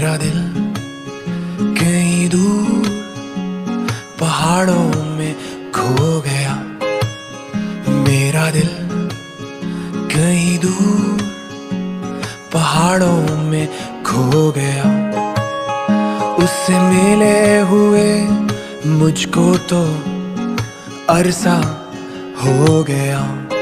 मेरा दिल कहीं दूर पहाड़ों में खो गया। मेरा दिल कहीं दूर पहाड़ों में खो गया। उससे मिले हुए मुझको तो अरसा हो गया।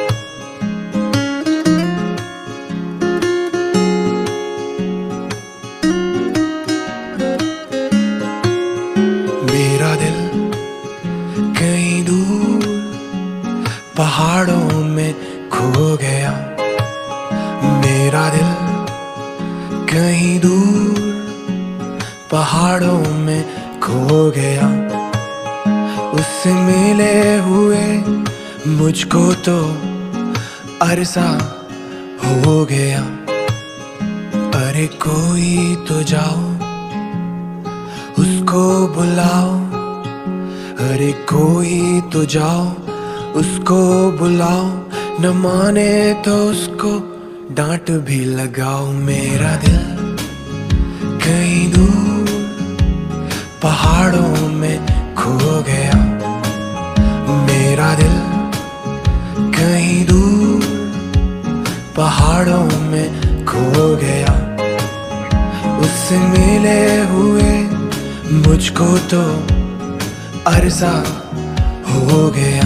मेरा दिल कहीं दूर पहाड़ों में खो गया। मेरा दिल कहीं दूर पहाड़ों में खो गया। उससे मिले हुए मुझको तो अरसा हो गया। अरे कोई तो जाओ उसको बुलाओ, अरे कोई तो जाओ उसको बुलाओ, न माने तो उसको डांट भी लगाओ। मेरा दिल कहीं दूर पहाड़ों में खो गया। मेरा दिल कहीं दूर पहाड़ों में खो गया। उससे मिले हुए मुझको तो अरसा हो गया।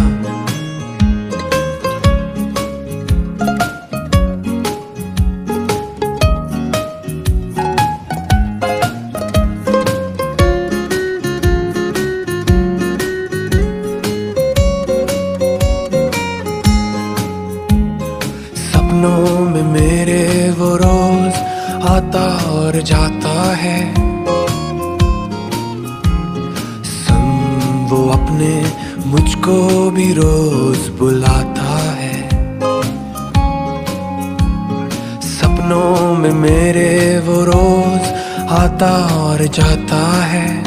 सपनों में मेरे वो रोज आता और जाता है। वो अपने मुझको भी रोज बुलाता है। सपनों में मेरे वो रोज आता और जाता है।